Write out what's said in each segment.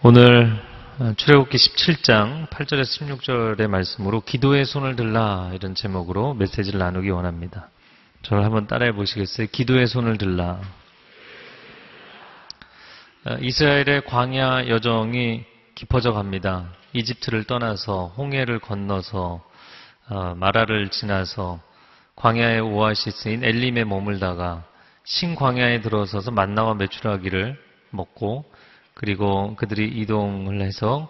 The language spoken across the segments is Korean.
오늘 출애굽기 17장 8절에서 16절의 말씀으로 기도의 손을 들라 이런 제목으로 메시지를 나누기 원합니다. 저를 한번 따라해 보시겠어요? 기도의 손을 들라. 이스라엘의 광야 여정이 깊어져 갑니다. 이집트를 떠나서 홍해를 건너서 마라를 지나서 광야의 오아시스인 엘림에 머물다가 신광야에 들어서서 만나와 메추라기를 먹고 그리고 그들이 이동을 해서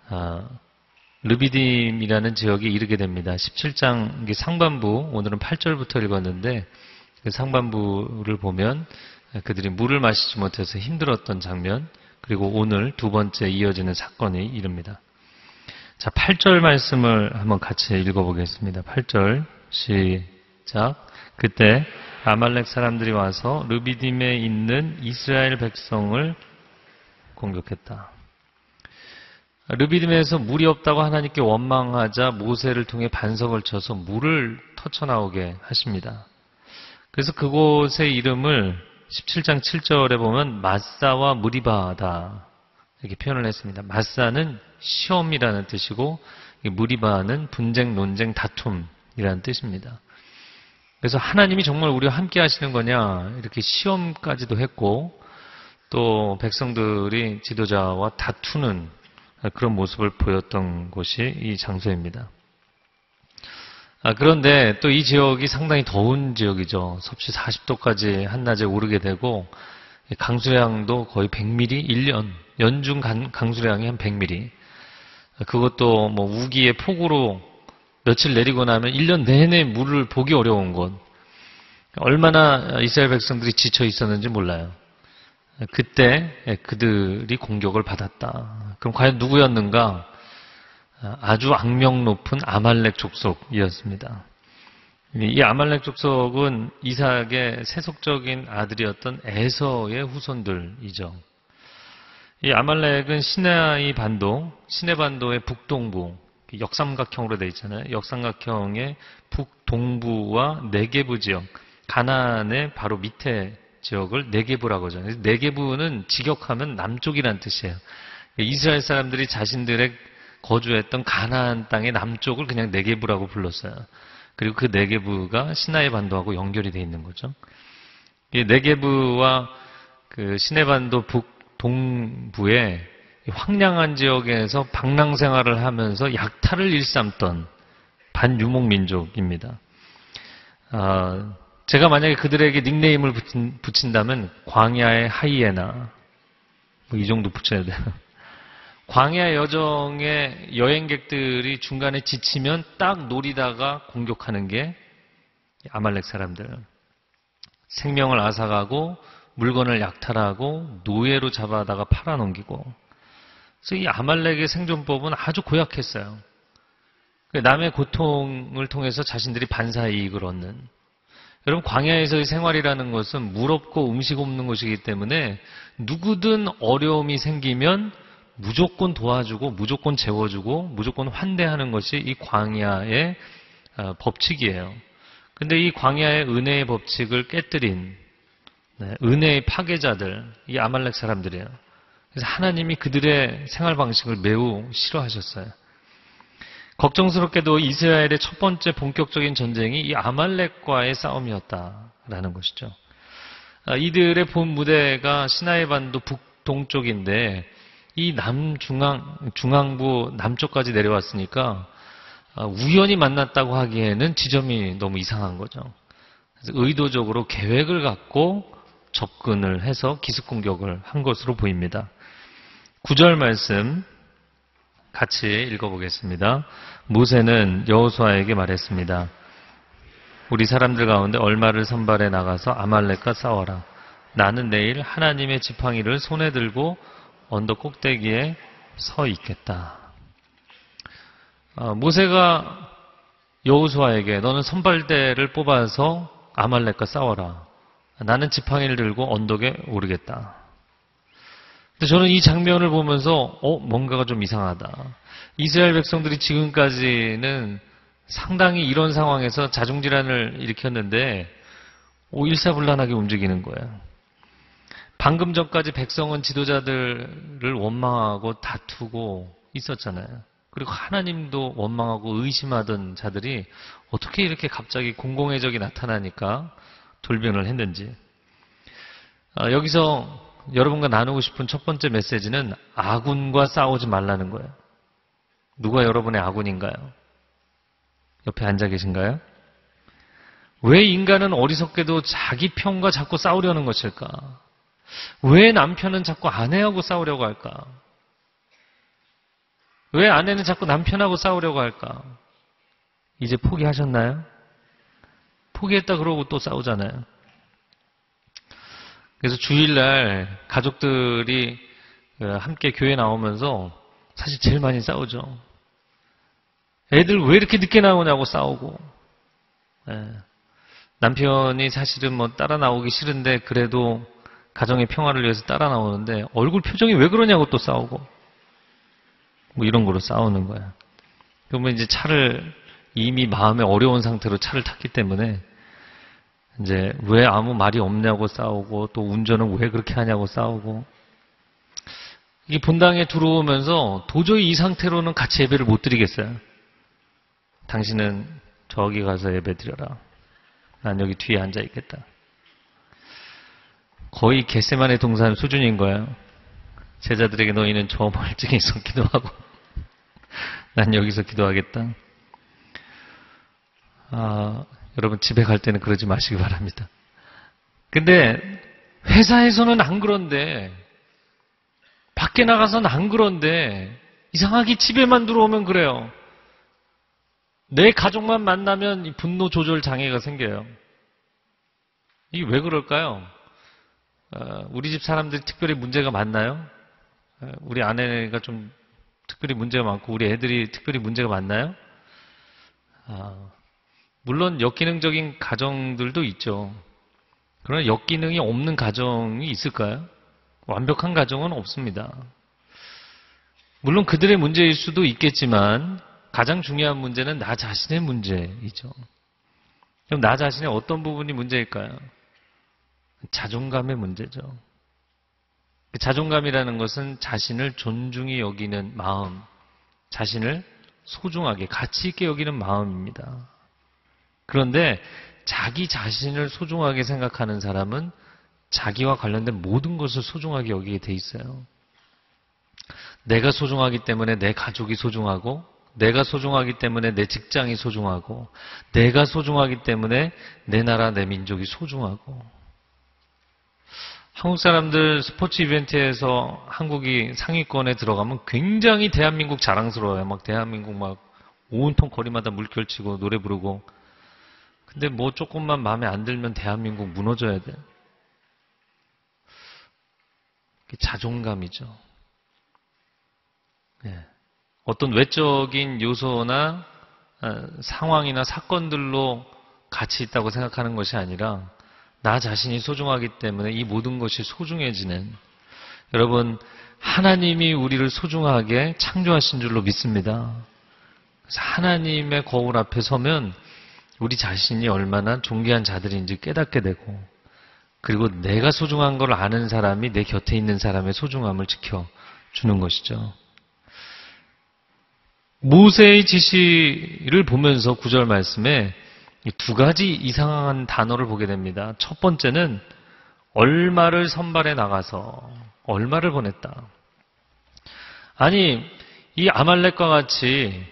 르비딤이라는 지역에 이르게 됩니다. 17장 상반부, 오늘은 8절부터 읽었는데 그 상반부를 보면 그들이 물을 마시지 못해서 힘들었던 장면, 그리고 오늘 두 번째 이어지는 사건이 이릅니다. 자, 8절 말씀을 한번 같이 읽어보겠습니다. 8절 시작. 그때 아말렉 사람들이 와서 르비딤에 있는 이스라엘 백성을 공격했다. 르비딤에서 물이 없다고 하나님께 원망하자 모세를 통해 반석을 쳐서 물을 터쳐나오게 하십니다. 그래서 그곳의 이름을 17장 7절에 보면 마사와 무리바다 이렇게 표현을 했습니다. 마사는 시험이라는 뜻이고 무리바는 분쟁, 논쟁, 다툼이라는 뜻입니다. 그래서 하나님이 정말 우리와 함께 하시는 거냐 이렇게 시험까지도 했고 또 백성들이 지도자와 다투는 그런 모습을 보였던 곳이 이 장소입니다. 그런데 또 이 지역이 상당히 더운 지역이죠. 섭씨 40도까지 한낮에 오르게 되고 강수량도 거의 100mm, 연중 강수량이 한 100mm. 그것도 뭐 우기의 폭우로 며칠 내리고 나면 1년 내내 물을 보기 어려운 곳. 얼마나 이스라엘 백성들이 지쳐 있었는지 몰라요. 그때 그들이 공격을 받았다. 그럼 과연 누구였는가? 아주 악명 높은 아말렉 족속이었습니다. 이 아말렉 족속은 이삭의 세속적인 아들이었던 에서의 후손들이죠. 이 아말렉은 시내이 반도의 북동부, 역삼각형으로 되어 있잖아요. 역삼각형의 북동부와 네게부 지역, 가나안의 바로 밑에 지역을 네게부라고 하죠. 네게부는 직역하면 남쪽이란 뜻이에요. 이스라엘 사람들이 자신들의 거주했던 가나안 땅의 남쪽을 그냥 네게부라고 불렀어요. 그리고 그 네게부가 시나이 반도하고 연결이 되어 있는 거죠. 이 네게부와 그 시내 반도 북동부의 황량한 지역에서 방랑 생활을 하면서 약탈을 일삼던 반유목 민족입니다. 제가 만약에 그들에게 닉네임을 붙인다면 광야의 하이에나 이 정도 붙여야 돼요. 광야 여정의 여행객들이 중간에 지치면 딱 노리다가 공격하는 게 아말렉 사람들. 생명을 앗아가고 물건을 약탈하고 노예로 잡아다가 팔아넘기고. 그래서 이 아말렉의 생존법은 아주 고약했어요. 남의 고통을 통해서 자신들이 반사이익을 얻는. 여러분, 광야에서의 생활이라는 것은 물 없고 음식 없는 것이기 때문에 누구든 어려움이 생기면 무조건 도와주고 무조건 재워주고 무조건 환대하는 것이 이 광야의 법칙이에요. 근데 이 광야의 은혜의 법칙을 깨뜨린 은혜의 파괴자들, 이 아말렉 사람들이에요. 그래서 하나님이 그들의 생활 방식을 매우 싫어하셨어요. 걱정스럽게도 이스라엘의 첫 번째 본격적인 전쟁이 이 아말렉과의 싸움이었다라는 것이죠. 이들의 본 무대가 시나이 반도 북동쪽인데 이 중앙부 남쪽까지 내려왔으니까 우연히 만났다고 하기에는 지점이 너무 이상한 거죠. 그래서 의도적으로 계획을 갖고 접근을 해서 기습 공격을 한 것으로 보입니다. 9절 말씀 같이 읽어보겠습니다. 모세는 여호수아에게 말했습니다. 우리 사람들 가운데 얼마를 선발해 나가서 아말렉과 싸워라. 나는 내일 하나님의 지팡이를 손에 들고 언덕 꼭대기에 서 있겠다. 모세가 여호수아에게 너는 선발대를 뽑아서 아말렉과 싸워라. 나는 지팡이를 들고 언덕에 오르겠다. 근데 저는 이 장면을 보면서 뭔가가 좀 이상하다. 이스라엘 백성들이 지금까지는 상당히 이런 상황에서 자중질환을 일으켰는데 일사불란하게 움직이는 거예요. 방금 전까지 백성은 지도자들을 원망하고 다투고 있었잖아요. 그리고 하나님도 원망하고 의심하던 자들이 어떻게 이렇게 갑자기 공공의 적이 나타나니까 돌변을 했는지. 여기서 여러분과 나누고 싶은 첫 번째 메시지는 아군과 싸우지 말라는 거예요. 누가 여러분의 아군인가요? 옆에 앉아 계신가요? 왜 인간은 어리석게도 자기 편과 자꾸 싸우려는 것일까? 왜 남편은 자꾸 아내하고 싸우려고 할까? 왜 아내는 자꾸 남편하고 싸우려고 할까? 이제 포기하셨나요? 포기했다 그러고 또 싸우잖아요. 그래서 주일날 가족들이 함께 교회 나오면서 사실 제일 많이 싸우죠. 애들 왜 이렇게 늦게 나오냐고 싸우고. 남편이 사실은 뭐 따라 나오기 싫은데 그래도 가정의 평화를 위해서 따라 나오는데 얼굴 표정이 왜 그러냐고 또 싸우고. 뭐 이런 거로 싸우는 거야. 그러면 이제 차를 이미 마음에 어려운 상태로 차를 탔기 때문에 이제 왜 아무 말이 없냐고 싸우고 또 운전은 왜 그렇게 하냐고 싸우고. 이게 본당에 들어오면서 도저히 이 상태로는 같이 예배를 못 드리겠어요. 당신은 저기 가서 예배 드려라. 난 여기 뒤에 앉아 있겠다. 거의 겟세마네 동산 수준인 거예요. 제자들에게 너희는 저 멀찍이서 기도하고 난 여기서 기도하겠다. 여러분 집에 갈 때는 그러지 마시기 바랍니다. 근데 회사에서는 안 그런데 밖에 나가서는 안 그런데 이상하게 집에만 들어오면 그래요. 내 가족만 만나면 이 분노 조절 장애가 생겨요. 이게 왜 그럴까요? 우리 집 사람들이 특별히 문제가 많나요? 우리 아내가 좀 특별히 문제가 많고 우리 애들이 특별히 문제가 많나요? 물론 역기능적인 가정들도 있죠. 그러나 역기능이 없는 가정이 있을까요? 완벽한 가정은 없습니다. 물론 그들의 문제일 수도 있겠지만 가장 중요한 문제는 나 자신의 문제이죠. 그럼 나 자신의 어떤 부분이 문제일까요? 자존감의 문제죠. 자존감이라는 것은 자신을 존중히 여기는 마음, 자신을 소중하게, 가치 있게 여기는 마음입니다. 그런데 자기 자신을 소중하게 생각하는 사람은 자기와 관련된 모든 것을 소중하게 여기게 돼 있어요. 내가 소중하기 때문에 내 가족이 소중하고, 내가 소중하기 때문에 내 직장이 소중하고, 내가 소중하기 때문에 내 나라, 내 민족이 소중하고. 한국 사람들 스포츠 이벤트에서 한국이 상위권에 들어가면 굉장히 대한민국 자랑스러워요. 막 대한민국 막 온통 거리마다 물결치고 노래 부르고. 근데 뭐 조금만 마음에 안 들면 대한민국 무너져야 돼. 자존감이죠. 어떤 외적인 요소나 상황이나 사건들로 가치 있다고 생각하는 것이 아니라 나 자신이 소중하기 때문에 이 모든 것이 소중해지는, 여러분 하나님이 우리를 소중하게 창조하신 줄로 믿습니다. 그래서 하나님의 거울 앞에 서면 우리 자신이 얼마나 존귀한 자들인지 깨닫게 되고, 그리고 내가 소중한 걸 아는 사람이 내 곁에 있는 사람의 소중함을 지켜주는 것이죠. 모세의 지시를 보면서 9절 말씀에 두 가지 이상한 단어를 보게 됩니다. 첫 번째는 얼마를 선발해 나가서 얼마를 보냈다. 아니, 이 아말렉과 같이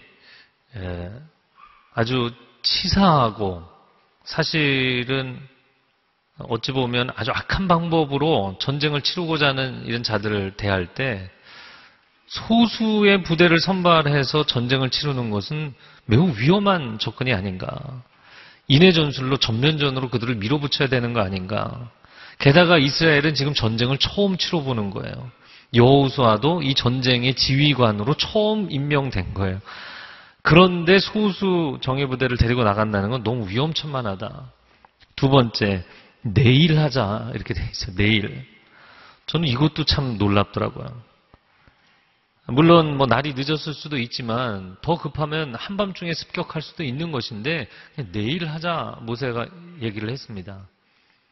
아주 치사하고 사실은 어찌 보면 아주 악한 방법으로 전쟁을 치르고자 하는 이런 자들을 대할 때 소수의 부대를 선발해서 전쟁을 치르는 것은 매우 위험한 접근이 아닌가. 인해 전술로 전면전으로 그들을 밀어붙여야 되는 거 아닌가. 게다가 이스라엘은 지금 전쟁을 처음 치러보는 거예요. 여호수아도 이 전쟁의 지휘관으로 처음 임명된 거예요. 그런데 소수 정예부대를 데리고 나간다는 건 너무 위험천만하다. 두 번째, 내일 하자 이렇게 돼 있어요. 내일. 저는 이것도 참 놀랍더라고요. 물론 뭐 날이 늦었을 수도 있지만 더 급하면 한밤중에 습격할 수도 있는 것인데 그냥 내일 하자 모세가 얘기를 했습니다.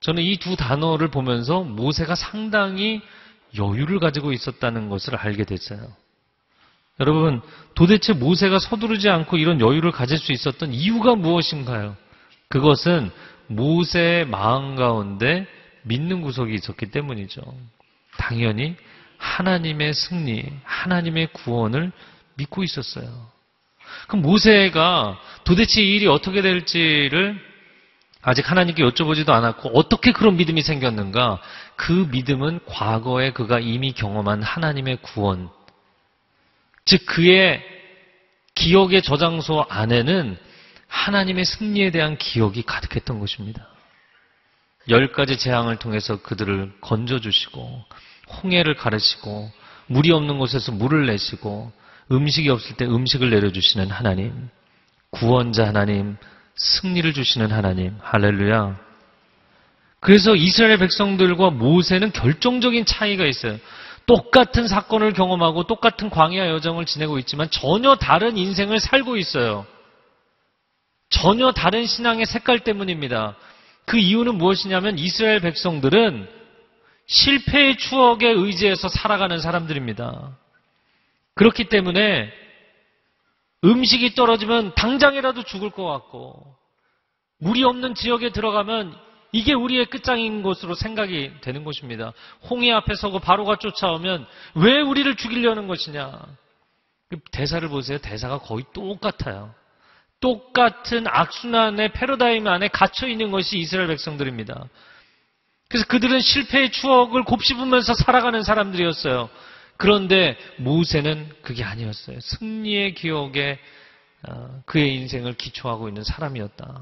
저는 이 두 단어를 보면서 모세가 상당히 여유를 가지고 있었다는 것을 알게 됐어요. 여러분, 도대체 모세가 서두르지 않고 이런 여유를 가질 수 있었던 이유가 무엇인가요? 그것은 모세의 마음 가운데 믿는 구석이 있었기 때문이죠. 당연히 하나님의 승리, 하나님의 구원을 믿고 있었어요. 그럼 모세가 도대체 이 일이 어떻게 될지를 아직 하나님께 여쭤보지도 않았고 어떻게 그런 믿음이 생겼는가? 그 믿음은 과거에 그가 이미 경험한 하나님의 구원, 즉 그의 기억의 저장소 안에는 하나님의 승리에 대한 기억이 가득했던 것입니다. 10가지 재앙을 통해서 그들을 건져주시고 홍해를 가르시고 물이 없는 곳에서 물을 내시고 음식이 없을 때 음식을 내려주시는 하나님, 구원자 하나님, 승리를 주시는 하나님, 할렐루야. 그래서 이스라엘 백성들과 모세는 결정적인 차이가 있어요. 똑같은 사건을 경험하고 똑같은 광야 여정을 지내고 있지만 전혀 다른 인생을 살고 있어요. 전혀 다른 신앙의 색깔 때문입니다. 그 이유는 무엇이냐면 이스라엘 백성들은 실패의 추억에 의지해서 살아가는 사람들입니다. 그렇기 때문에 음식이 떨어지면 당장이라도 죽을 것 같고 물이 없는 지역에 들어가면 이게 우리의 끝장인 것으로 생각이 되는 것입니다. 홍해 앞에 서고 바로가 쫓아오면 왜 우리를 죽이려는 것이냐. 대사를 보세요. 대사가 거의 똑같아요. 똑같은 악순환의 패러다임 안에 갇혀있는 것이 이스라엘 백성들입니다. 그래서 그들은 실패의 추억을 곱씹으면서 살아가는 사람들이었어요. 그런데 모세는 그게 아니었어요. 승리의 기억에 그의 인생을 기초하고 있는 사람이었다.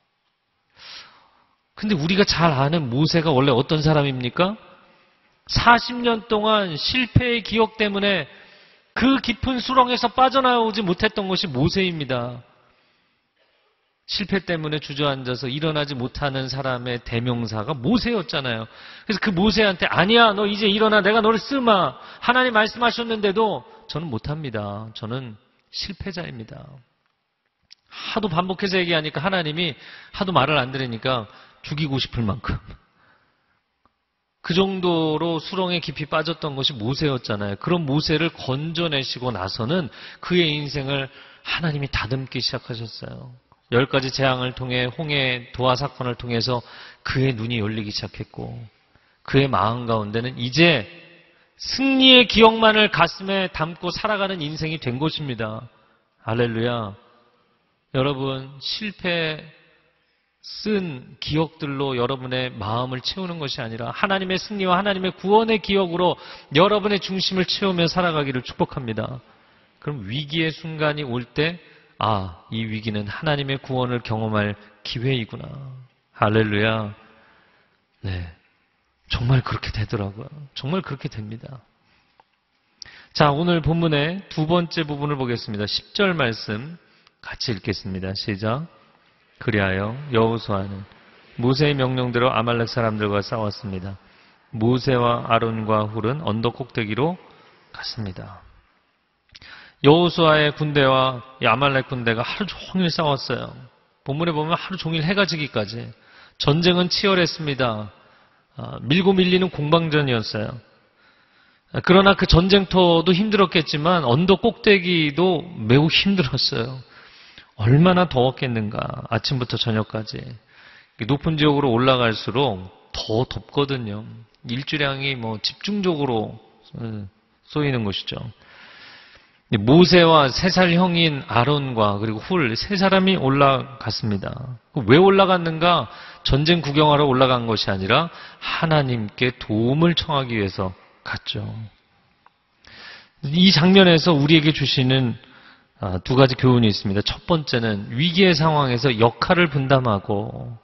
근데 우리가 잘 아는 모세가 원래 어떤 사람입니까? 40년 동안 실패의 기억 때문에 그 깊은 수렁에서 빠져나오지 못했던 것이 모세입니다. 실패 때문에 주저앉아서 일어나지 못하는 사람의 대명사가 모세였잖아요. 그래서 그 모세한테 아니야, 너 이제 일어나, 내가 너를 쓰마, 하나님 말씀하셨는데도 저는 못합니다. 저는 실패자입니다. 하도 반복해서 얘기하니까 하나님이 하도 말을 안 들으니까 죽이고 싶을 만큼 그 정도로 수렁에 깊이 빠졌던 것이 모세였잖아요. 그런 모세를 건져내시고 나서는 그의 인생을 하나님이 다듬기 시작하셨어요. 10가지 재앙을 통해 홍해 도하 사건을 통해서 그의 눈이 열리기 시작했고 그의 마음 가운데는 이제 승리의 기억만을 가슴에 담고 살아가는 인생이 된 것입니다. 할렐루야. 여러분, 실패 쓴 기억들로 여러분의 마음을 채우는 것이 아니라 하나님의 승리와 하나님의 구원의 기억으로 여러분의 중심을 채우며 살아가기를 축복합니다. 그럼 위기의 순간이 올 때 이 위기는 하나님의 구원을 경험할 기회이구나. 할렐루야. 네, 정말 그렇게 되더라고요. 정말 그렇게 됩니다. 자, 오늘 본문의 두 번째 부분을 보겠습니다. 10절 말씀 같이 읽겠습니다. 시작. 그리하여 여호수아는 모세의 명령대로 아말렉 사람들과 싸웠습니다. 모세와 아론과 훌은 언덕 꼭대기로 갔습니다. 여호수아의 군대와 이 아말렉 군대가 하루 종일 싸웠어요. 본문에 보면 하루 종일 해가 지기까지. 전쟁은 치열했습니다. 밀고 밀리는 공방전이었어요. 그러나 그 전쟁터도 힘들었겠지만 언덕 꼭대기도 매우 힘들었어요. 얼마나 더웠겠는가. 아침부터 저녁까지. 높은 지역으로 올라갈수록 더 덥거든요. 일주량이 집중적으로 쏘이는 것이죠. 모세와 3살 형인 아론과 그리고 훌 3사람이 올라갔습니다. 왜 올라갔는가? 전쟁 구경하러 올라간 것이 아니라 하나님께 도움을 청하기 위해서 갔죠. 이 장면에서 우리에게 주시는 두 가지 교훈이 있습니다. 첫 번째는 위기의 상황에서 역할을 분담하고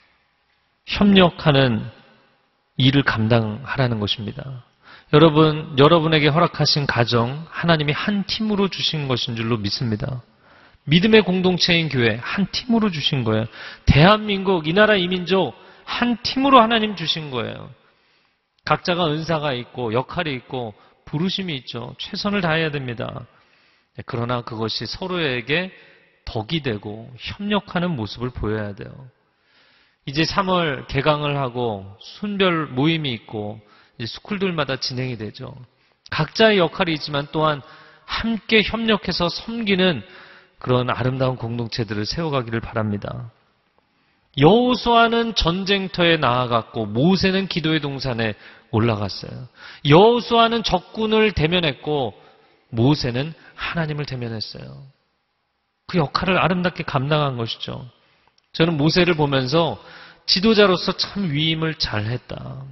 협력하는 일을 감당하라는 것입니다. 여러분, 여러분에게 허락하신 가정, 하나님이 한 팀으로 주신 것인 줄로 믿습니다. 믿음의 공동체인 교회, 한 팀으로 주신 거예요. 대한민국, 이 나라 이민족, 한 팀으로 하나님 주신 거예요. 각자가 은사가 있고, 역할이 있고, 부르심이 있죠. 최선을 다해야 됩니다. 그러나 그것이 서로에게 덕이 되고, 협력하는 모습을 보여야 돼요. 이제 3월 개강을 하고 순별 모임이 있고 이제 스쿨들마다 진행이 되죠. 각자의 역할이 있지만 또한 함께 협력해서 섬기는 그런 아름다운 공동체들을 세워가기를 바랍니다. 여호수아는 전쟁터에 나아갔고 모세는 기도의 동산에 올라갔어요. 여호수아는 적군을 대면했고 모세는 하나님을 대면했어요. 그 역할을 아름답게 감당한 것이죠. 저는 모세를 보면서 지도자로서 참 위임을 잘했다.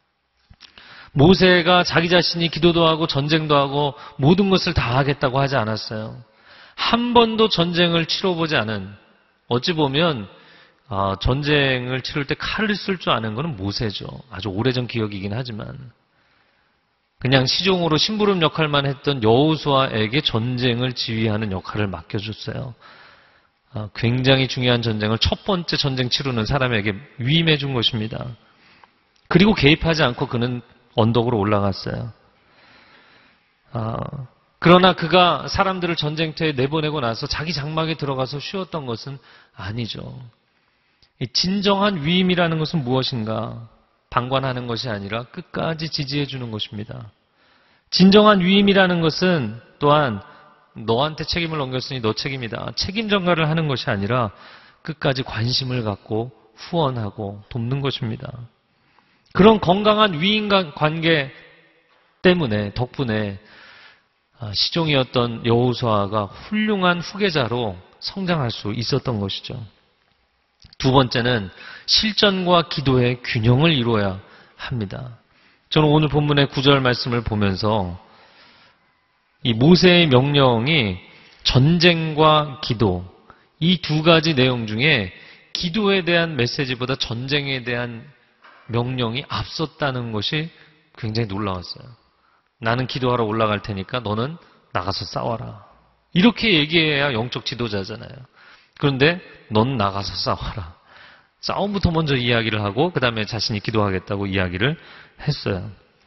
모세가 자기 자신이 기도도 하고 전쟁도 하고 모든 것을 다 하겠다고 하지 않았어요. 한 번도 전쟁을 치러보지 않은, 어찌 보면 전쟁을 치를 때 칼을 쓸 줄 아는 것은 모세죠. 아주 오래전 기억이긴 하지만 그냥 시종으로 심부름 역할만 했던 여호수아에게 전쟁을 지휘하는 역할을 맡겨줬어요. 굉장히 중요한 전쟁을 첫 번째 전쟁 치르는 사람에게 위임해 준 것입니다. 그리고 개입하지 않고 그는 언덕으로 올라갔어요. 그러나 그가 사람들을 전쟁터에 내보내고 나서 자기 장막에 들어가서 쉬었던 것은 아니죠. 이 진정한 위임이라는 것은 무엇인가? 방관하는 것이 아니라 끝까지 지지해 주는 것입니다. 진정한 위임이라는 것은 또한 너한테 책임을 넘겼으니 너 책임이다. 책임 전가를 하는 것이 아니라 끝까지 관심을 갖고 후원하고 돕는 것입니다. 그런 건강한 위임 관계 때문에 덕분에 시종이었던 여호수아가 훌륭한 후계자로 성장할 수 있었던 것이죠. 두 번째는 실전과 기도의 균형을 이루어야 합니다. 저는 오늘 본문의 9절 말씀을 보면서 이 모세의 명령이 전쟁과 기도, 이 두 가지 내용 중에 기도에 대한 메시지보다 전쟁에 대한 명령이 앞섰다는 것이 굉장히 놀라웠어요. 나는 기도하러 올라갈 테니까 너는 나가서 싸워라. 이렇게 얘기해야 영적 지도자잖아요. 그런데 넌 나가서 싸워라. 싸움부터 먼저 이야기를 하고 그 다음에 자신이 기도하겠다고 이야기를 했어요.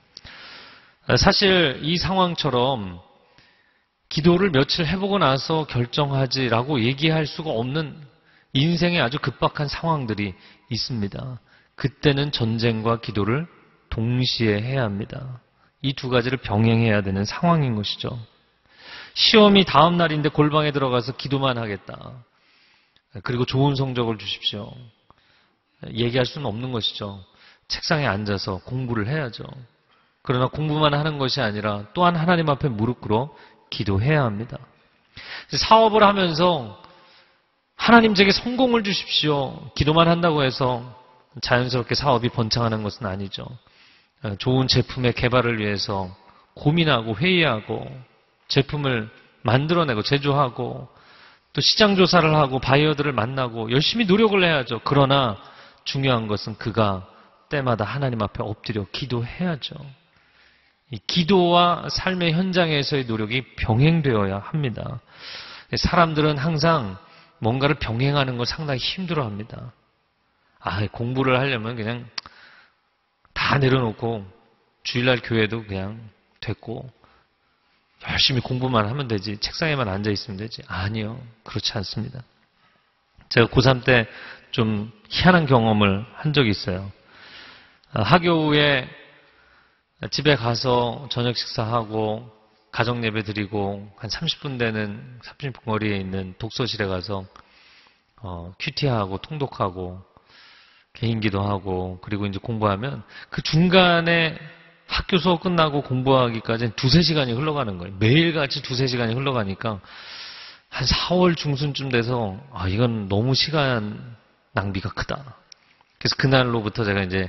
사실 이 상황처럼 기도를 며칠 해보고 나서 결정하지라고 얘기할 수가 없는 인생의 아주 급박한 상황들이 있습니다. 그때는 전쟁과 기도를 동시에 해야 합니다. 이 두 가지를 병행해야 되는 상황인 것이죠. 시험이 다음 날인데 골방에 들어가서 기도만 하겠다. 그리고 좋은 성적을 주십시오. 얘기할 수는 없는 것이죠. 책상에 앉아서 공부를 해야죠. 그러나 공부만 하는 것이 아니라 또한 하나님 앞에 무릎 꿇어 기도해야 합니다. 사업을 하면서 하나님 제게 성공을 주십시오. 기도만 한다고 해서 자연스럽게 사업이 번창하는 것은 아니죠. 좋은 제품의 개발을 위해서 고민하고 회의하고 제품을 만들어내고 제조하고 또 시장 조사를 하고 바이어들을 만나고 열심히 노력을 해야죠. 그러나 중요한 것은 그가 때마다 하나님 앞에 엎드려 기도해야죠. 이 기도와 삶의 현장에서의 노력이 병행되어야 합니다. 사람들은 항상 뭔가를 병행하는 걸 상당히 힘들어합니다. 공부를 하려면 그냥 다 내려놓고 주일날 교회도 그냥 됐고 열심히 공부만 하면 되지 책상에만 앉아 있으면 되지. 아니요. 그렇지 않습니다. 제가 고3 때 좀 희한한 경험을 한 적이 있어요. 하교 후에 집에 가서 저녁 식사하고 가정 예배 드리고 한 30분 되는 30분 거리에 있는 독서실에 가서 큐티하고 통독하고 개인기도 하고 그리고 이제 공부하면 그 중간에 학교 수업 끝나고 공부하기까지 두세 시간이 흘러가는 거예요. 매일같이 두세 시간이 흘러가니까 한 4월 중순쯤 돼서 이건 너무 시간 낭비가 크다. 그래서 그날로부터 제가 이제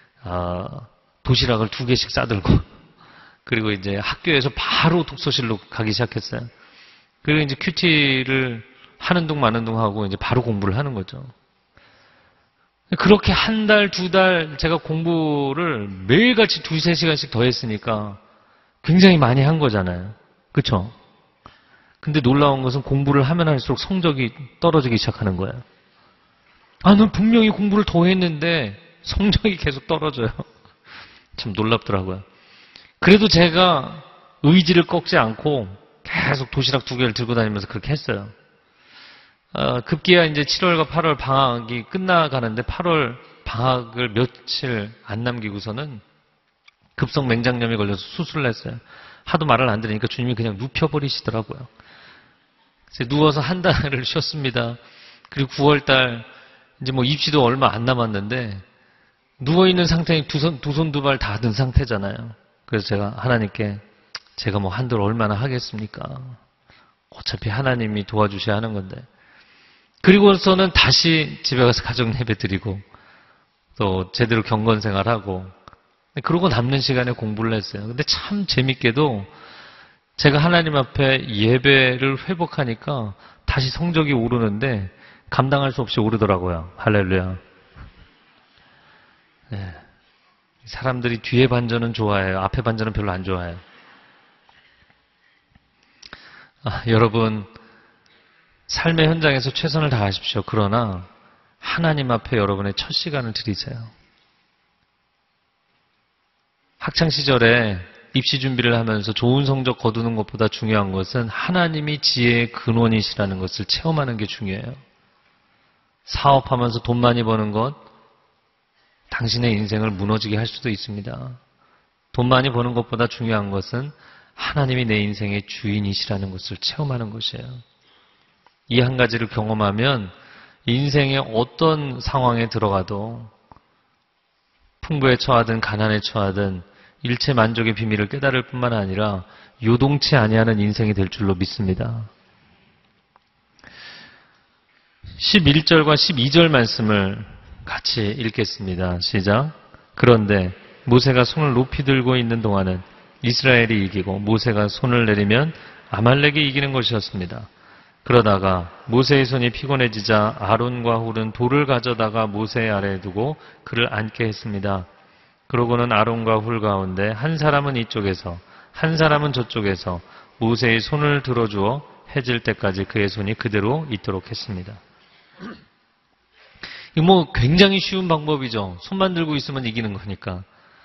도시락을 2개씩 싸들고 그리고 이제 학교에서 바로 독서실로 가기 시작했어요. 그리고 이제 큐티를 하는 둥 마는 둥 하고 이제 바로 공부를 하는 거죠. 그렇게 한 달, 2달 제가 공부를 매일같이 2-3시간씩 더 했으니까 굉장히 많이 한 거잖아요. 그렇죠? 근데 놀라운 것은 공부를 하면 할수록 성적이 떨어지기 시작하는 거예요. 난 분명히 공부를 더 했는데 성적이 계속 떨어져요. 참 놀랍더라고요. 그래도 제가 의지를 꺾지 않고 계속 도시락 2개를 들고 다니면서 그렇게 했어요. 급기야 이제 7월과 8월 방학이 끝나가는데 8월 방학을 며칠 안 남기고서는 급성 맹장염이 걸려서 수술을 했어요. 하도 말을 안 들으니까 주님이 그냥 눕혀버리시더라고요. 그래서 누워서 한 달을 쉬었습니다. 그리고 9월달 이제 뭐 입시도 얼마 안 남았는데 누워있는 상태에 두 손 두 발 다 든 상태잖아요. 그래서 제가 하나님께 제가 뭐 한들 얼마나 하겠습니까? 어차피 하나님이 도와주셔야 하는 건데. 그리고서는 다시 집에 가서 가정 예배 드리고 또 제대로 경건 생활하고 그러고 남는 시간에 공부를 했어요. 근데 참 재밌게도 제가 하나님 앞에 예배를 회복하니까 다시 성적이 오르는데 감당할 수 없이 오르더라고요. 할렐루야. 네. 사람들이 뒤에 반전은 좋아해요. 앞에 반전은 별로 안 좋아해요. 여러분 삶의 현장에서 최선을 다하십시오. 그러나 하나님 앞에 여러분의 첫 시간을 드리세요. 학창시절에 입시 준비를 하면서 좋은 성적 거두는 것보다 중요한 것은 하나님이 지혜의 근원이시라는 것을 체험하는 게 중요해요. 사업하면서 돈 많이 버는 것 당신의 인생을 무너지게 할 수도 있습니다. 돈 많이 버는 것보다 중요한 것은 하나님이 내 인생의 주인이시라는 것을 체험하는 것이에요. 이 한 가지를 경험하면 인생의 어떤 상황에 들어가도 풍부에 처하든 가난에 처하든 일체 만족의 비밀을 깨달을 뿐만 아니라 요동치 아니하는 인생이 될 줄로 믿습니다. 11절과 12절 말씀을 같이 읽겠습니다. 시작. 그런데 모세가 손을 높이 들고 있는 동안은 이스라엘이 이기고 모세가 손을 내리면 아말렉이 이기는 것이었습니다. 그러다가 모세의 손이 피곤해지자 아론과 훌은 돌을 가져다가 모세 아래에 두고 그를 앉게 했습니다. 그러고는 아론과 훌 가운데 한 사람은 이쪽에서 한 사람은 저쪽에서 모세의 손을 들어주어 해질 때까지 그의 손이 그대로 있도록 했습니다. 이거 뭐 굉장히 쉬운 방법이죠. 손만 들고 있으면 이기는 거니까.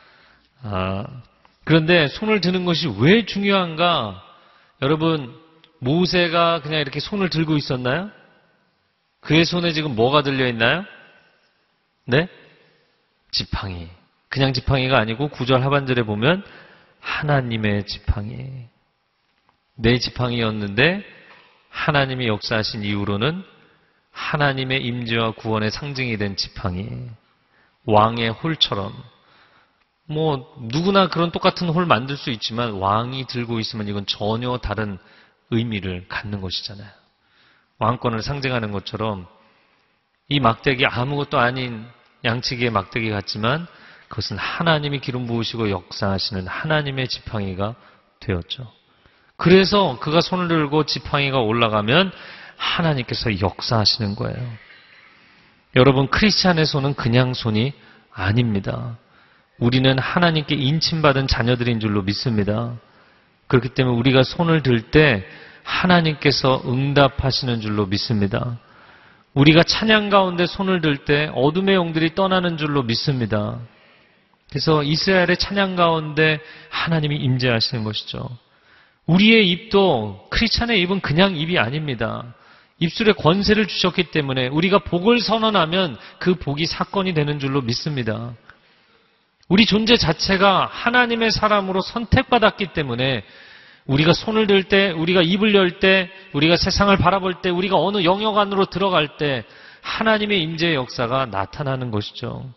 그런데 손을 드는 것이 왜 중요한가? 여러분, 모세가 그냥 이렇게 손을 들고 있었나요? 그의 손에 지금 뭐가 들려있나요? 네? 지팡이. 그냥 지팡이가 아니고 9절 하반절에 보면 하나님의 지팡이. 내 지팡이였는데 하나님이 역사하신 이후로는 하나님의 임재와 구원의 상징이 된 지팡이. 왕의 홀처럼. 뭐 누구나 그런 똑같은 홀 만들 수 있지만 왕이 들고 있으면 이건 전혀 다른 의미를 갖는 것이잖아요. 왕권을 상징하는 것처럼 이 막대기 아무것도 아닌 양치기의 막대기 같지만 그것은 하나님이 기름 부으시고 역사하시는 하나님의 지팡이가 되었죠. 그래서 그가 손을 들고 지팡이가 올라가면 하나님께서 역사하시는 거예요. 여러분, 크리스찬의 손은 그냥 손이 아닙니다. 우리는 하나님께 인침받은 자녀들인 줄로 믿습니다. 그렇기 때문에 우리가 손을 들 때 하나님께서 응답하시는 줄로 믿습니다. 우리가 찬양 가운데 손을 들 때 어둠의 영들이 떠나는 줄로 믿습니다. 그래서 이스라엘의 찬양 가운데 하나님이 임재하시는 것이죠. 우리의 입도 크리스찬의 입은 그냥 입이 아닙니다. 입술에 권세를 주셨기 때문에 우리가 복을 선언하면 그 복이 사건이 되는 줄로 믿습니다. 우리 존재 자체가 하나님의 사람으로 선택받았기 때문에 우리가 손을 들 때, 우리가 입을 열 때, 우리가 세상을 바라볼 때, 우리가 어느 영역 안으로 들어갈 때 하나님의 임재의 역사가 나타나는 것이죠.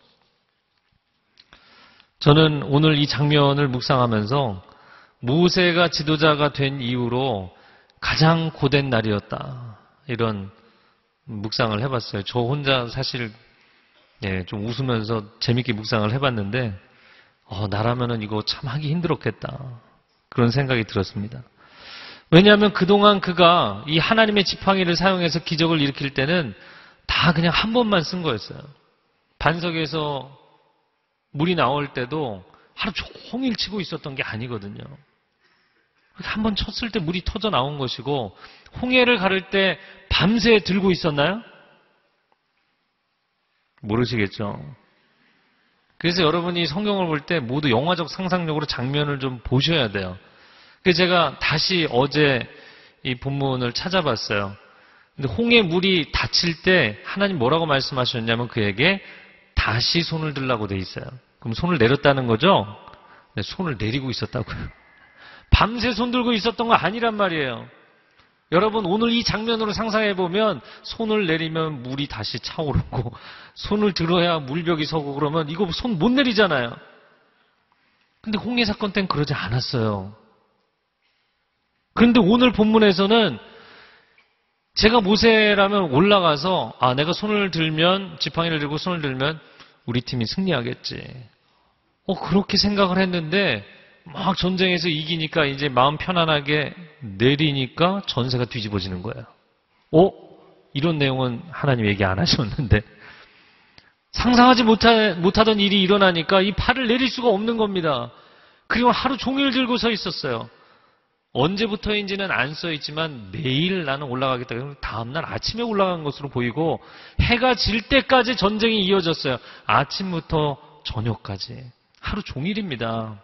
저는 오늘 이 장면을 묵상하면서 모세가 지도자가 된 이후로 가장 고된 날이었다. 이런 묵상을 해봤어요. 저 혼자 사실 좀 웃으면서 재밌게 묵상을 해봤는데 나라면은 이거 참 하기 힘들었겠다. 그런 생각이 들었습니다. 왜냐하면 그동안 그가 이 하나님의 지팡이를 사용해서 기적을 일으킬 때는 다 그냥 한 번만 쓴 거였어요. 반석에서 물이 나올 때도 하루 종일 치고 있었던 게 아니거든요. 한 번 쳤을 때 물이 터져 나온 것이고 홍해를 가를 때 밤새 들고 있었나요? 모르시겠죠? 그래서 여러분이 성경을 볼 때 모두 영화적 상상력으로 장면을 좀 보셔야 돼요. 그래서 제가 다시 어제 이 본문을 찾아봤어요. 근데 홍해 물이 닫힐 때 하나님 뭐라고 말씀하셨냐면 그에게 다시 손을 들라고 돼 있어요. 그럼 손을 내렸다는 거죠? 네, 손을 내리고 있었다고요. 밤새 손 들고 있었던 거 아니란 말이에요. 여러분 오늘 이 장면으로 상상해 보면 손을 내리면 물이 다시 차오르고 손을 들어야 물벽이 서고 그러면 이거 손 못 내리잖아요. 근데 홍해 사건 때는 그러지 않았어요. 그런데 오늘 본문에서는 제가 모세라면 올라가서 내가 손을 들면 지팡이를 들고 손을 들면 우리 팀이 승리하겠지. 그렇게 생각을 했는데 막 전쟁에서 이기니까 이제 마음 편안하게 내리니까 전세가 뒤집어지는 거예요. 이런 내용은 하나님 얘기 안 하셨는데 상상하지 못하던 일이 일어나니까 이 팔을 내릴 수가 없는 겁니다. 그리고 하루 종일 들고 서 있었어요. 언제부터인지는 안 써있지만 내일 나는 올라가겠다. 그럼 다음날 아침에 올라간 것으로 보이고 해가 질 때까지 전쟁이 이어졌어요. 아침부터 저녁까지. 하루 종일입니다.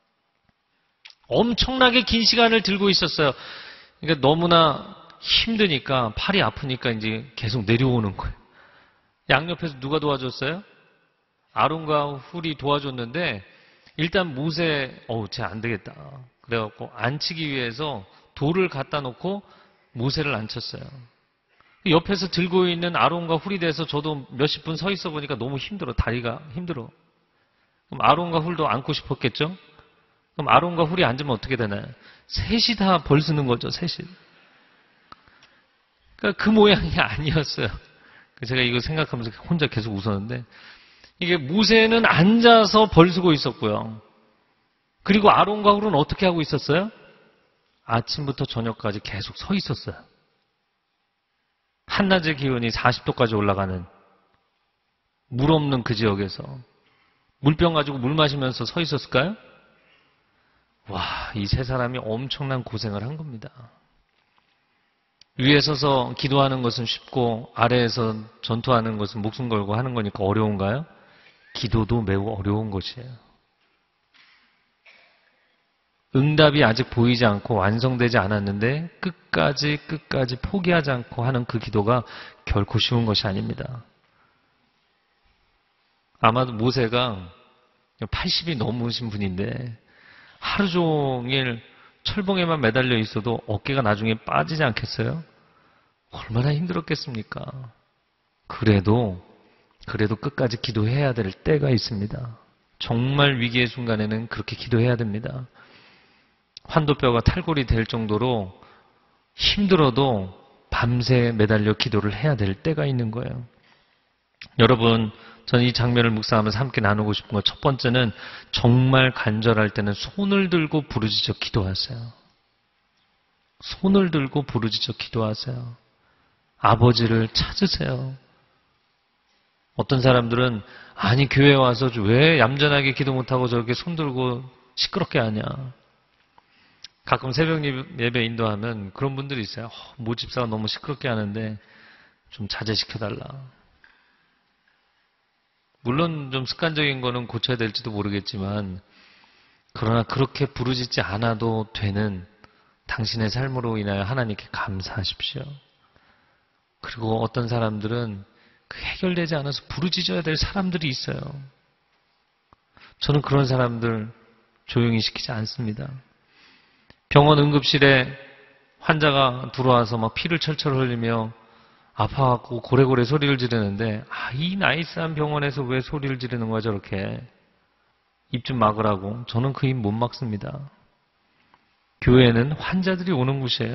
엄청나게 긴 시간을 들고 있었어요. 그러니까 너무나 힘드니까 팔이 아프니까 이제 계속 내려오는 거예요. 양옆에서 누가 도와줬어요? 아론과 훌이 도와줬는데 일단 모세 쟤 안 되겠다. 그래갖고 앉히기 위해서 돌을 갖다 놓고 모세를 앉혔어요. 옆에서 들고 있는 아론과 훌이 돼서 저도 몇십 분 서 있어 보니까 너무 힘들어. 다리가 힘들어. 그럼 아론과 훌도 앉고 싶었겠죠? 그럼 아론과 훌이 앉으면 어떻게 되나요? 셋이 다 벌쓰는 거죠. 셋이. 그러니까 그 모양이 아니었어요. 제가 이거 생각하면서 혼자 계속 웃었는데 이게 모세는 앉아서 벌쓰고 있었고요. 그리고 아론과 훌은 어떻게 하고 있었어요? 아침부터 저녁까지 계속 서 있었어요. 한낮의 기온이 40도까지 올라가는 물 없는 그 지역에서 물병 가지고 물 마시면서 서 있었을까요? 이 세 사람이 엄청난 고생을 한 겁니다. 위에 서서 기도하는 것은 쉽고 아래에서 전투하는 것은 목숨 걸고 하는 거니까 어려운가요? 기도도 매우 어려운 것이에요. 응답이 아직 보이지 않고 완성되지 않았는데 끝까지 포기하지 않고 하는 그 기도가 결코 쉬운 것이 아닙니다. 아마도 모세가 80이 넘으신 분인데 하루 종일 철봉에만 매달려 있어도 어깨가 나중에 빠지지 않겠어요? 얼마나 힘들었겠습니까? 그래도 끝까지 기도해야 될 때가 있습니다. 정말 위기의 순간에는 그렇게 기도해야 됩니다. 환도뼈가 탈골이 될 정도로 힘들어도 밤새 매달려 기도를 해야 될 때가 있는 거예요. 여러분, 저는 이 장면을 묵상하면서 함께 나누고 싶은 것, 첫 번째는 정말 간절할 때는 손을 들고 부르짖어 기도하세요. 손을 들고 부르짖어 기도하세요. 아버지를 찾으세요. 어떤 사람들은 교회에 와서 왜 얌전하게 기도 못하고 저렇게 손 들고 시끄럽게 하냐. 가끔 새벽 예배 인도하면 그런 분들이 있어요. 모 집사가 너무 시끄럽게 하는데 좀 자제시켜달라. 물론 좀 습관적인 거는 고쳐야 될지도 모르겠지만 그러나 그렇게 부르짖지 않아도 되는 당신의 삶으로 인하여 하나님께 감사하십시오. 그리고 어떤 사람들은 해결되지 않아서 부르짖어야 될 사람들이 있어요. 저는 그런 사람들 조용히 시키지 않습니다. 병원 응급실에 환자가 들어와서 막 피를 철철 흘리며 아파갖고 고래고래 소리를 지르는데 이 나이스한 병원에서 왜 소리를 지르는 거야 저렇게. 입 좀 막으라고. 저는 그 입 못 막습니다. 교회는 환자들이 오는 곳이에요.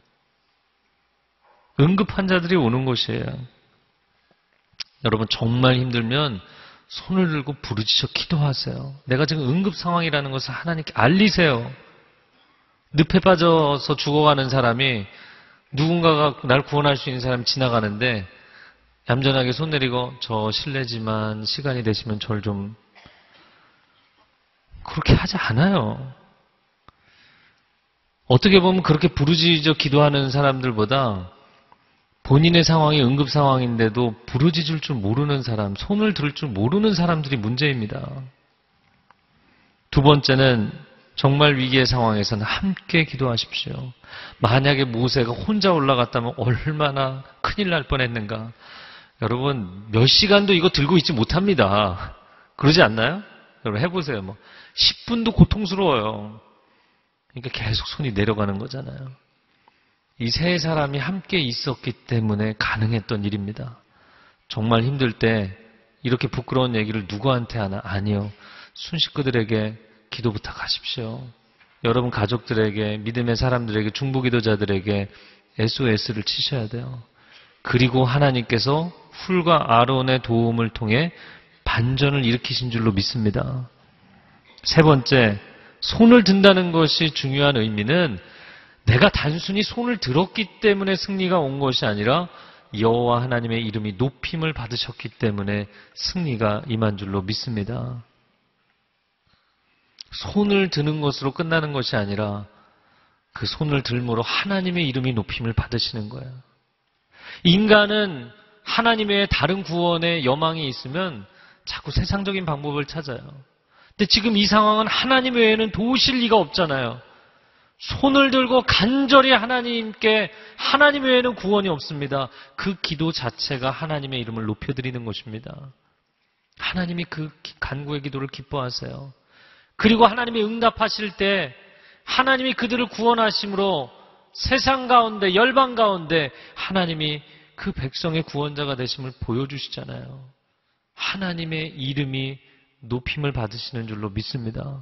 응급 환자들이 오는 곳이에요. 여러분 정말 힘들면 손을 들고 부르짖어 기도하세요. 내가 지금 응급 상황이라는 것을 하나님께 알리세요. 늪에 빠져서 죽어가는 사람이 누군가가 날 구원할 수 있는 사람이 지나가는데 얌전하게 손 내리고 저 실례지만 시간이 되시면 저를 좀 그렇게 하지 않아요. 어떻게 보면 그렇게 부르짖어 기도하는 사람들보다 본인의 상황이 응급 상황인데도 부르짖을 줄 모르는 사람, 손을 들 줄 모르는 사람들이 문제입니다. 두 번째는 정말 위기의 상황에서는 함께 기도하십시오. 만약에 모세가 혼자 올라갔다면 얼마나 큰일 날 뻔했는가. 여러분 몇 시간도 이거 들고 있지 못합니다. 그러지 않나요? 여러분 해보세요. 10분도 고통스러워요. 그러니까 계속 손이 내려가는 거잖아요. 이 세 사람이 함께 있었기 때문에 가능했던 일입니다. 정말 힘들 때 이렇게 부끄러운 얘기를 누구한테 하나? 아니요. 순식그들에게 기도 부탁하십시오. 여러분 가족들에게, 믿음의 사람들에게, 중보기도자들에게 SOS를 치셔야 돼요. 그리고 하나님께서 훌과 아론의 도움을 통해 반전을 일으키신 줄로 믿습니다. 세 번째, 손을 든다는 것이 중요한 의미는 내가 단순히 손을 들었기 때문에 승리가 온 것이 아니라 여호와 하나님의 이름이 높임을 받으셨기 때문에 승리가 임한 줄로 믿습니다. 손을 드는 것으로 끝나는 것이 아니라 그 손을 들므로 하나님의 이름이 높임을 받으시는 거예요. 인간은 하나님 외에 다른 구원의 여망이 있으면 자꾸 세상적인 방법을 찾아요. 근데 지금 이 상황은 하나님 외에는 도우실 리가 없잖아요. 손을 들고 간절히 하나님께, 하나님 외에는 구원이 없습니다. 그 기도 자체가 하나님의 이름을 높여드리는 것입니다. 하나님이 그 간구의 기도를 기뻐하세요. 그리고 하나님이 응답하실 때 하나님이 그들을 구원하심으로 세상 가운데, 열방 가운데 하나님이 그 백성의 구원자가 되심을 보여주시잖아요. 하나님의 이름이 높임을 받으시는 줄로 믿습니다.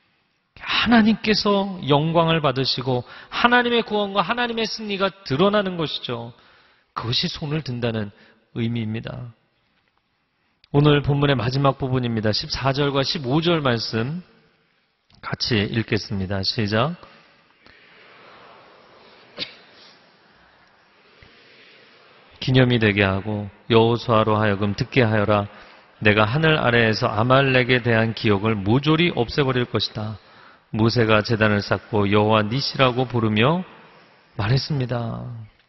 하나님께서 영광을 받으시고 하나님의 구원과 하나님의 승리가 드러나는 것이죠. 그것이 손을 든다는 의미입니다. 오늘 본문의 마지막 부분입니다. 14절과 15절 말씀 같이 읽겠습니다. 시작. 기념이 되게 하고 여호수아로 하여금 듣게 하여라. 내가 하늘 아래에서 아말렉에 대한 기억을 모조리 없애버릴 것이다. 모세가 제단을 쌓고 여호와 니시라고 부르며 말했습니다.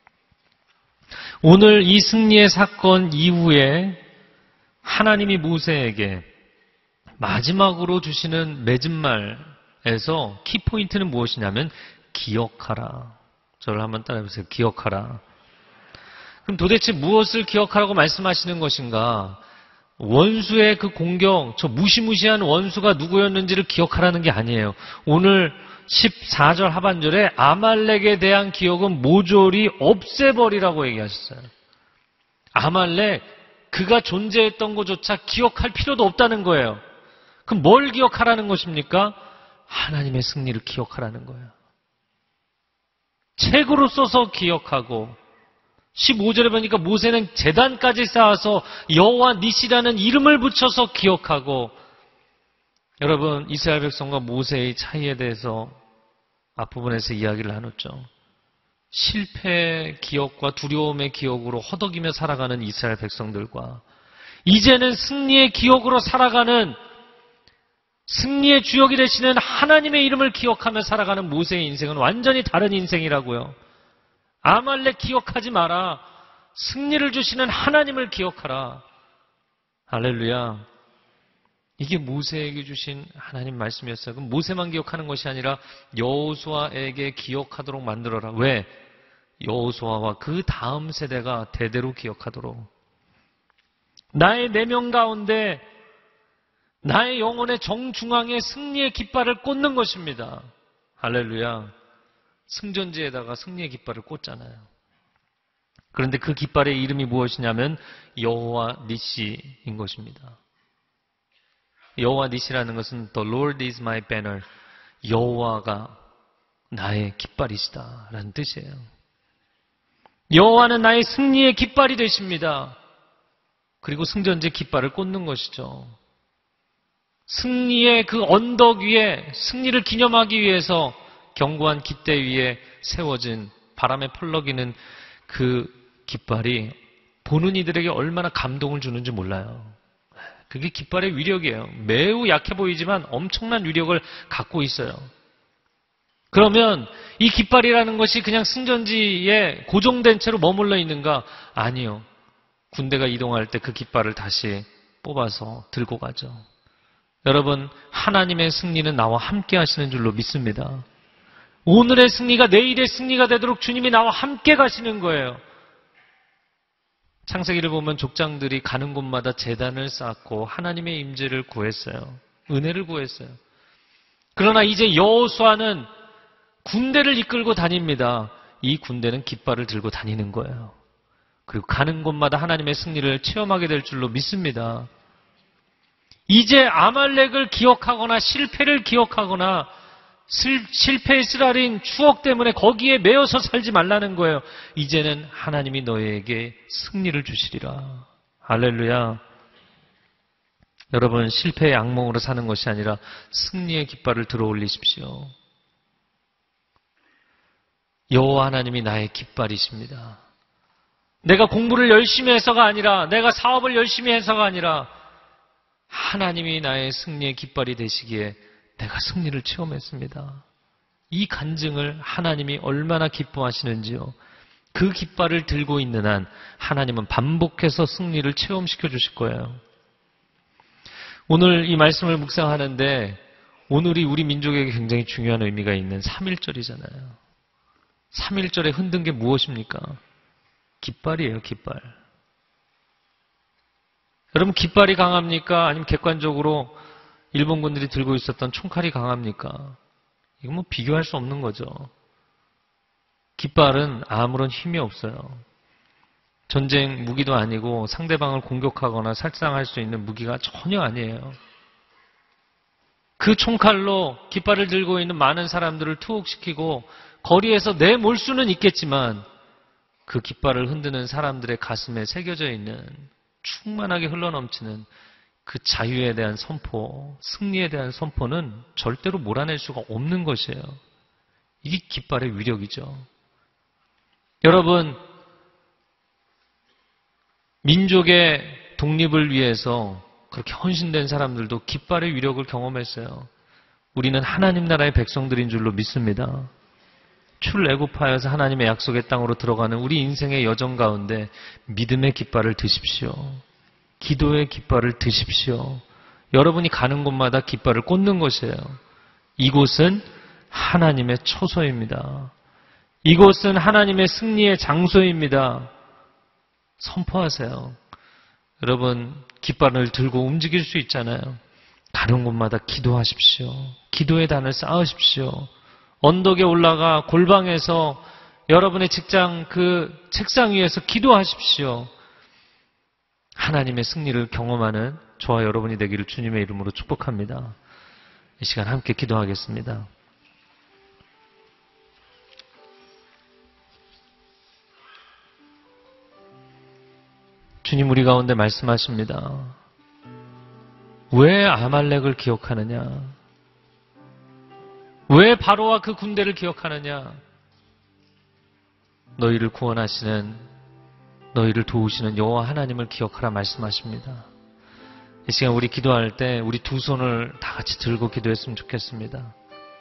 오늘 이 승리의 사건 이후에 하나님이 모세에게 마지막으로 주시는 맺은 말에서 키포인트는 무엇이냐면 기억하라. 저를 한번 따라해보세요. 기억하라. 그럼 도대체 무엇을 기억하라고 말씀하시는 것인가? 원수의 그 공격, 저 무시무시한 원수가 누구였는지를 기억하라는 게 아니에요. 오늘 14절 하반절에 아말렉에 대한 기억은 모조리 없애버리라고 얘기하셨어요. 아말렉, 그가 존재했던 것조차 기억할 필요도 없다는 거예요. 그럼 뭘 기억하라는 것입니까? 하나님의 승리를 기억하라는 거예요. 책으로 써서 기억하고 15절에 보니까 모세는 제단까지 쌓아서 여호와 니시라는 이름을 붙여서 기억하고, 여러분 이스라엘 백성과 모세의 차이에 대해서 앞부분에서 이야기를 나눴죠. 실패의 기억과 두려움의 기억으로 허덕이며 살아가는 이스라엘 백성들과 이제는 승리의 기억으로 살아가는, 승리의 주역이 되시는 하나님의 이름을 기억하며 살아가는 모세의 인생은 완전히 다른 인생이라고요. 아말렉 기억하지 마라. 승리를 주시는 하나님을 기억하라. 할렐루야. 이게 모세에게 주신 하나님 말씀이었어요. 그럼 모세만 기억하는 것이 아니라 여호수아에게 기억하도록 만들어라. 왜? 여호수아와 그 다음 세대가 대대로 기억하도록. 나의 내면 가운데 나의 영혼의 정중앙에 승리의 깃발을 꽂는 것입니다. 할렐루야. 승전지에다가 승리의 깃발을 꽂잖아요. 그런데 그 깃발의 이름이 무엇이냐면 여호와 니시인 것입니다. 여호와 니시라는 것은 The Lord is my banner. 여호와가 나의 깃발이시다 라는 뜻이에요. 여호와는 나의 승리의 깃발이 되십니다. 그리고 승전지에 깃발을 꽂는 것이죠. 승리의 그 언덕 위에 승리를 기념하기 위해서 견고한 깃대 위에 세워진 바람에 펄럭이는 그 깃발이 보는 이들에게 얼마나 감동을 주는지 몰라요. 그게 깃발의 위력이에요. 매우 약해 보이지만 엄청난 위력을 갖고 있어요. 그러면 이 깃발이라는 것이 그냥 승전지에 고정된 채로 머물러 있는가? 아니요. 군대가 이동할 때 그 깃발을 다시 뽑아서 들고 가죠. 여러분, 하나님의 승리는 나와 함께 하시는 줄로 믿습니다. 오늘의 승리가 내일의 승리가 되도록 주님이 나와 함께 가시는 거예요. 창세기를 보면 족장들이 가는 곳마다 제단을 쌓고 하나님의 임재를 구했어요. 은혜를 구했어요. 그러나 이제 여호수아는 군대를 이끌고 다닙니다. 이 군대는 깃발을 들고 다니는 거예요. 그리고 가는 곳마다 하나님의 승리를 체험하게 될 줄로 믿습니다. 이제 아말렉을 기억하거나 실패를 기억하거나 실패의 쓰라린 추억 때문에 거기에 매여서 살지 말라는 거예요. 이제는 하나님이 너희에게 승리를 주시리라. 할렐루야. 여러분, 실패의 악몽으로 사는 것이 아니라 승리의 깃발을 들어 올리십시오. 여호와 하나님이 나의 깃발이십니다. 내가 공부를 열심히 해서가 아니라, 내가 사업을 열심히 해서가 아니라 하나님이 나의 승리의 깃발이 되시기에 내가 승리를 체험했습니다. 이 간증을 하나님이 얼마나 기뻐하시는지요. 그 깃발을 들고 있는 한 하나님은 반복해서 승리를 체험시켜 주실 거예요. 오늘 이 말씀을 묵상하는데 오늘이 우리 민족에게 굉장히 중요한 의미가 있는 3.1절이잖아요. 3.1절에 흔든 게 무엇입니까? 깃발이에요, 깃발. 여러분, 깃발이 강합니까? 아니면 객관적으로 일본군들이 들고 있었던 총칼이 강합니까? 이건 뭐 비교할 수 없는 거죠. 깃발은 아무런 힘이 없어요. 전쟁 무기도 아니고 상대방을 공격하거나 살상할 수 있는 무기가 전혀 아니에요. 그 총칼로 깃발을 들고 있는 많은 사람들을 투옥시키고 거리에서 내몰 수는 있겠지만 그 깃발을 흔드는 사람들의 가슴에 새겨져 있는 충만하게 흘러넘치는 그 자유에 대한 선포, 승리에 대한 선포는 절대로 몰아낼 수가 없는 것이에요. 이게 깃발의 위력이죠. 여러분, 민족의 독립을 위해서 그렇게 헌신된 사람들도 깃발의 위력을 경험했어요. 우리는 하나님 나라의 백성들인 줄로 믿습니다. 출애굽하여서 하나님의 약속의 땅으로 들어가는 우리 인생의 여정 가운데 믿음의 깃발을 드십시오. 기도의 깃발을 드십시오. 여러분이 가는 곳마다 깃발을 꽂는 것이에요. 이곳은 하나님의 처소입니다. 이곳은 하나님의 승리의 장소입니다. 선포하세요. 여러분, 깃발을 들고 움직일 수 있잖아요. 가는 곳마다 기도하십시오. 기도의 단을 쌓으십시오. 언덕에 올라가 골방에서 여러분의 직장 그 책상 위에서 기도하십시오. 하나님의 승리를 경험하는 저와 여러분이 되기를 주님의 이름으로 축복합니다. 이 시간 함께 기도하겠습니다. 주님, 우리 가운데 말씀하십니다. 왜 아말렉을 기억하느냐? 왜 바로와 그 군대를 기억하느냐? 너희를 구원하시는, 너희를 도우시는 여호와 하나님을 기억하라 말씀하십니다. 이 시간 우리 기도할 때 우리 두 손을 다 같이 들고 기도했으면 좋겠습니다.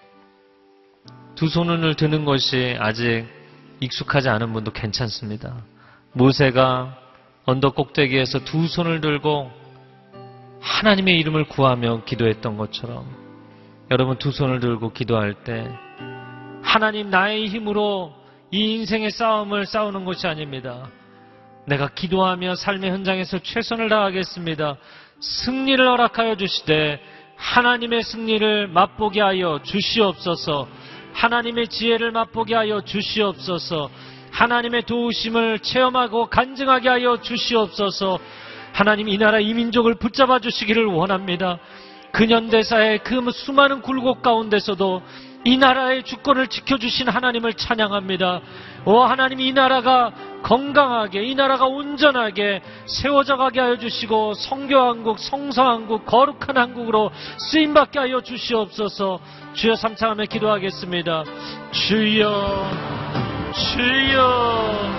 두 손을 드는 것이 아직 익숙하지 않은 분도 괜찮습니다. 모세가 언덕 꼭대기에서 두 손을 들고 하나님의 이름을 구하며 기도했던 것처럼 여러분 두 손을 들고 기도할 때 하나님, 나의 힘으로 이 인생의 싸움을 싸우는 것이 아닙니다. 내가 기도하며 삶의 현장에서 최선을 다하겠습니다. 승리를 허락하여 주시되 하나님의 승리를 맛보게 하여 주시옵소서. 하나님의 지혜를 맛보게 하여 주시옵소서. 하나님의 도우심을 체험하고 간증하게 하여 주시옵소서. 하나님, 이 나라 이 민족을 붙잡아 주시기를 원합니다. 근현대사의 그 수많은 굴곡 가운데서도 이 나라의 주권을 지켜주신 하나님을 찬양합니다. 하나님, 이 나라가 건강하게, 이 나라가 온전하게 세워져 가게 하여 주시고 성교한국, 성서한국, 거룩한 한국으로 쓰임받게 하여 주시옵소서. 주여, 삼창하며 기도하겠습니다. 주여, 주여,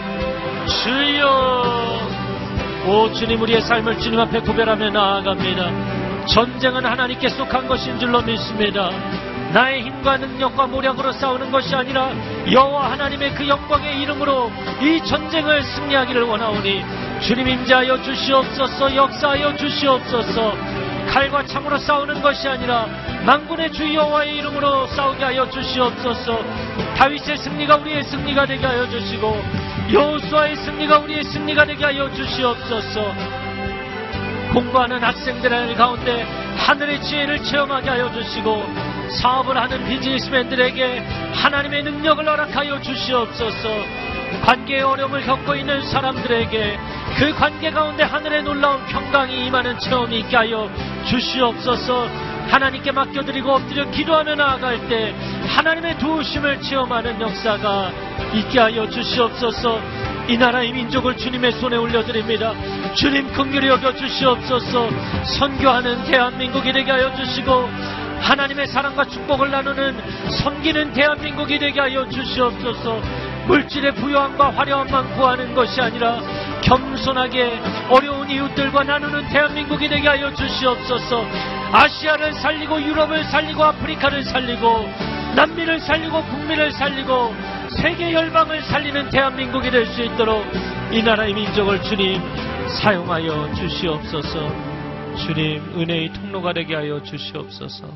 주여. 오 주님, 우리의 삶을 주님 앞에 구별하며 나아갑니다. 전쟁은 하나님께 속한 것인 줄로 믿습니다. 나의 힘과 능력과 모략으로 싸우는 것이 아니라 여호와 하나님의 그 영광의 이름으로 이 전쟁을 승리하기를 원하오니 주님 임재하여 주시옵소서. 역사하여 주시옵소서. 칼과 창으로 싸우는 것이 아니라 만군의 주 여호와의 이름으로 싸우게 하여 주시옵소서. 다윗의 승리가 우리의 승리가 되게 하여 주시고 여호수아의 승리가 우리의 승리가 되게 하여 주시옵소서. 공부하는 학생들 가운데 하늘의 지혜를 체험하게 하여 주시고 사업을 하는 비즈니스맨들에게 하나님의 능력을 허락하여 주시옵소서. 관계의 어려움을 겪고 있는 사람들에게 그 관계 가운데 하늘의 놀라운 평강이 임하는 체험이 있게 하여 주시옵소서. 하나님께 맡겨드리고 엎드려 기도하며 나아갈 때 하나님의 도우심을 체험하는 역사가 있게 하여 주시옵소서. 이 나라의 민족을 주님의 손에 올려드립니다. 주님 긍휼히 여겨 주시옵소서. 선교하는 대한민국이 되게 하여 주시고 하나님의 사랑과 축복을 나누는 섬기는 대한민국이 되게 하여 주시옵소서. 물질의 부요함과 화려함만 구하는 것이 아니라 겸손하게 어려운 이웃들과 나누는 대한민국이 되게 하여 주시옵소서. 아시아를 살리고 유럽을 살리고 아프리카를 살리고 난민을 살리고 국민을 살리고 세계 열방을 살리는 대한민국이 될 수 있도록 이 나라의 민족을 주님 사용하여 주시옵소서. 주님 은혜의 통로가 되게 하여 주시옵소서.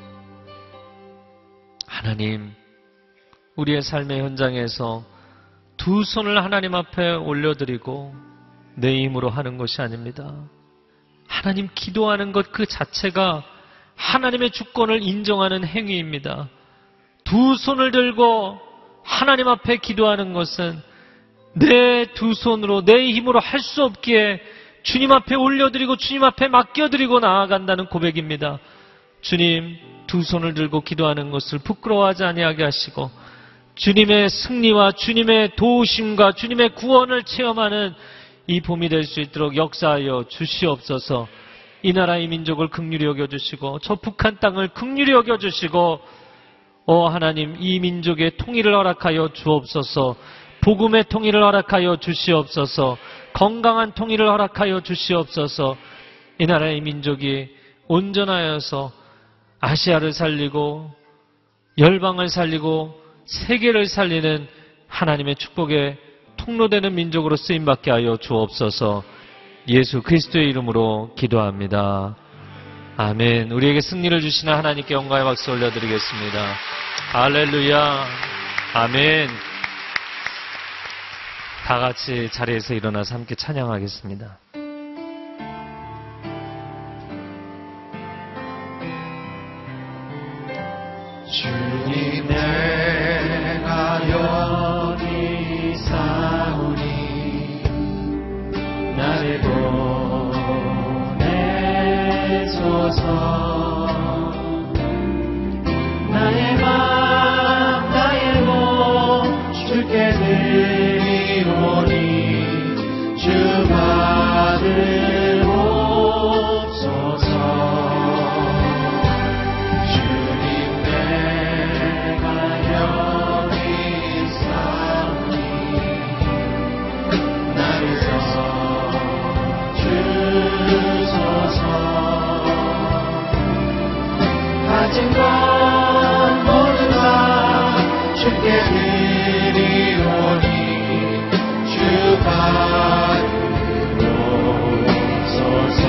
하나님, 우리의 삶의 현장에서 두 손을 하나님 앞에 올려드리고 내 힘으로 하는 것이 아닙니다. 하나님 기도하는 것 그 자체가 하나님의 주권을 인정하는 행위입니다. 두 손을 들고 하나님 앞에 기도하는 것은 내 두 손으로 내 힘으로 할 수 없기에 주님 앞에 올려드리고 주님 앞에 맡겨드리고 나아간다는 고백입니다. 주님, 두 손을 들고 기도하는 것을 부끄러워하지 아니하게 하시고 주님의 승리와 주님의 도우심과 주님의 구원을 체험하는 이 봄이 될 수 있도록 역사하여 주시옵소서. 이 나라의 민족을 긍휼히 여겨주시고 저 북한 땅을 긍휼히 여겨주시고 하나님, 이 민족의 통일을 허락하여 주옵소서. 복음의 통일을 허락하여 주시옵소서. 건강한 통일을 허락하여 주시옵소서. 이 나라의 민족이 온전하여서 아시아를 살리고 열방을 살리고 세계를 살리는 하나님의 축복의 통로되는 민족으로 쓰임받게 하여 주옵소서. 예수 그리스도의 이름으로 기도합니다. 아멘. 우리에게 승리를 주시는 하나님께 영광의 박수 올려드리겠습니다. 할렐루야. 아멘. 다 같이 자리에서 일어나서 함께 찬양하겠습니다. 주님, 내가 여기 사오니 나를 보내소서. 나의 맘 나의 몸 주께 드리오니 주 받으옵소서. 주님, 내가 여기 사오니 나를 주소서. 가진 것 모두 다 주께 드리오니 주 받으옵소서.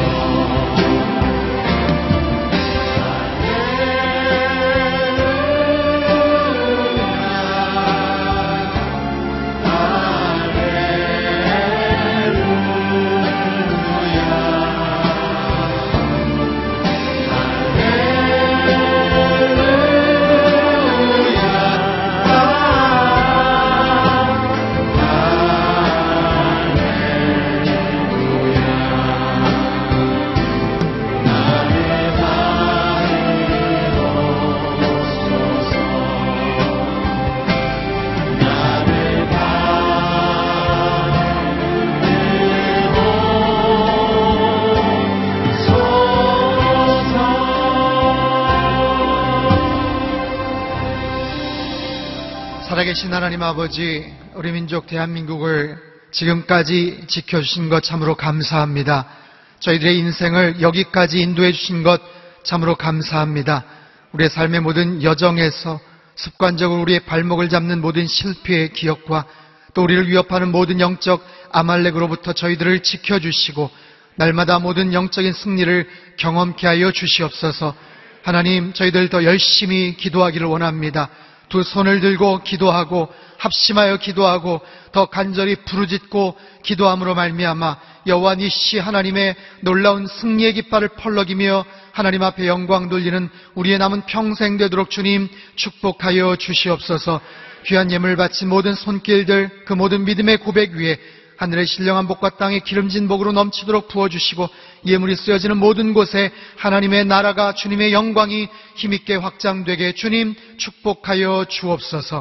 살아계신 하나님 아버지, 우리 민족 대한민국을 지금까지 지켜주신 것 참으로 감사합니다. 저희들의 인생을 여기까지 인도해 주신 것 참으로 감사합니다. 우리의 삶의 모든 여정에서 습관적으로 우리의 발목을 잡는 모든 실패의 기억과 또 우리를 위협하는 모든 영적 아말렉으로부터 저희들을 지켜주시고 날마다 모든 영적인 승리를 경험케 하여 주시옵소서. 하나님, 저희들 더 열심히 기도하기를 원합니다. 두 손을 들고 기도하고 합심하여 기도하고 더 간절히 부르짖고 기도함으로 말미암아 여호와 니시 하나님의 놀라운 승리의 깃발을 펄럭이며 하나님 앞에 영광 돌리는 우리의 남은 평생 되도록 주님 축복하여 주시옵소서. 귀한 예물 바친 모든 손길들, 그 모든 믿음의 고백 위에 하늘의 신령한 복과 땅의 기름진 복으로 넘치도록 부어주시고 예물이 쓰여지는 모든 곳에 하나님의 나라가, 주님의 영광이 힘있게 확장되게 주님 축복하여 주옵소서.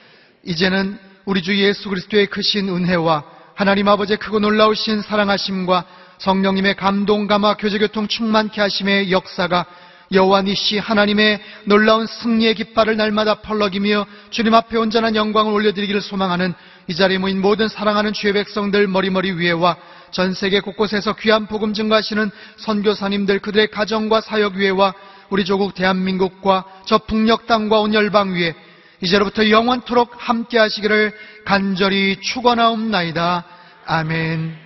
이제는 우리 주 예수 그리스도의 크신 은혜와 하나님 아버지의 크고 놀라우신 사랑하심과 성령님의 감동, 감화, 교제, 교통 충만케 하심의 역사가 여호와 니시 하나님의 놀라운 승리의 깃발을 날마다 펄럭이며 주님 앞에 온전한 영광을 올려드리기를 소망하는 이 자리에 모인 모든 사랑하는 주의 백성들 머리머리 위에와 전 세계 곳곳에서 귀한 복음 증거하시는 선교사님들, 그들의 가정과 사역 위에와 우리 조국 대한민국과 저 북녘 땅과 온 열방 위에 이제로부터 영원토록 함께 하시기를 간절히 축원하옵나이다. 아멘.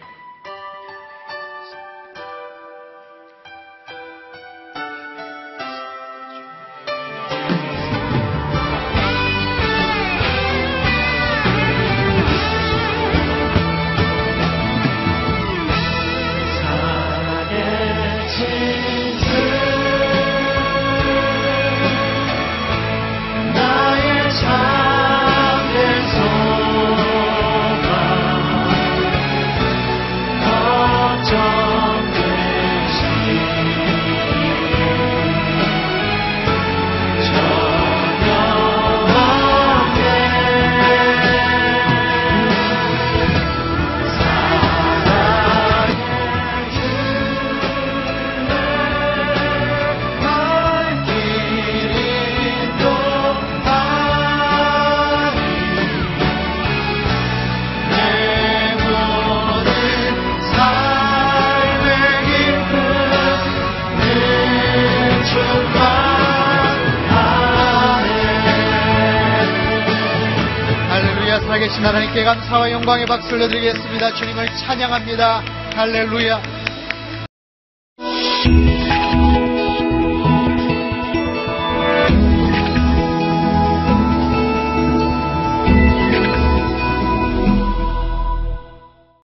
살아계신 하나님께 감사와 영광의 박수를 드리겠습니다. 주님을 찬양합니다. 할렐루야.